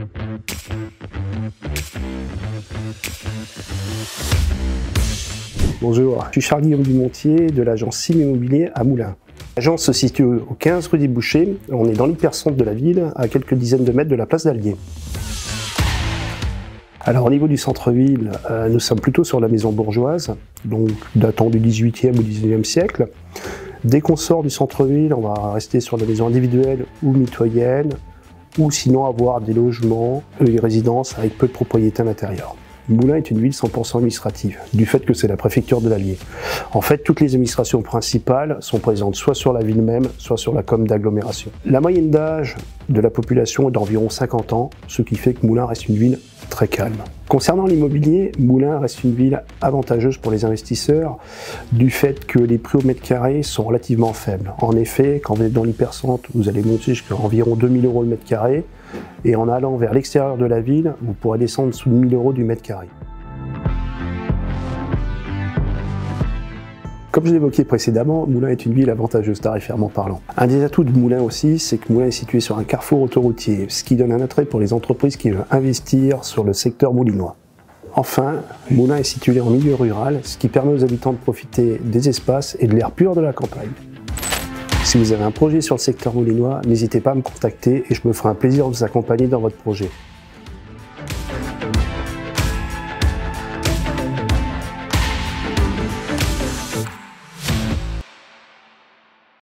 Bonjour, je suis Charles-Guillaume Dumontier de l'agence Sim Immobilier à Moulins. L'agence se situe au 15 rue des Bouchers, on est dans l'hypercentre de la ville, à quelques dizaines de mètres de la place d'Allier. Alors au niveau du centre-ville, nous sommes plutôt sur la maison bourgeoise, donc datant du 18e ou 19e siècle. Dès qu'on sort du centre-ville, on va rester sur la maison individuelle ou mitoyenne, ou sinon avoir des logements et résidences avec peu de propriété à l'intérieur. Moulins est une ville 100% administrative, du fait que c'est la préfecture de l'Allier. En fait, toutes les administrations principales sont présentes soit sur la ville même, soit sur la commune d'agglomération. La moyenne d'âge de la population est d'environ 50 ans, ce qui fait que Moulins reste une ville très calme. Concernant l'immobilier, Moulins reste une ville avantageuse pour les investisseurs du fait que les prix au mètre carré sont relativement faibles. En effet, quand vous êtes dans l'hypercentre, vous allez monter jusqu'à environ 2 000 € le mètre carré, et en allant vers l'extérieur de la ville, vous pourrez descendre sous 1 000 € du mètre carré. Comme je l'évoquais précédemment, Moulins est une ville avantageuse tarifairement parlant. Un des atouts de Moulins aussi, c'est que Moulins est situé sur un carrefour autoroutier, ce qui donne un attrait pour les entreprises qui veulent investir sur le secteur moulinois. Enfin, Moulins est situé en milieu rural, ce qui permet aux habitants de profiter des espaces et de l'air pur de la campagne. Si vous avez un projet sur le secteur moulinois, n'hésitez pas à me contacter et je me ferai un plaisir de vous accompagner dans votre projet.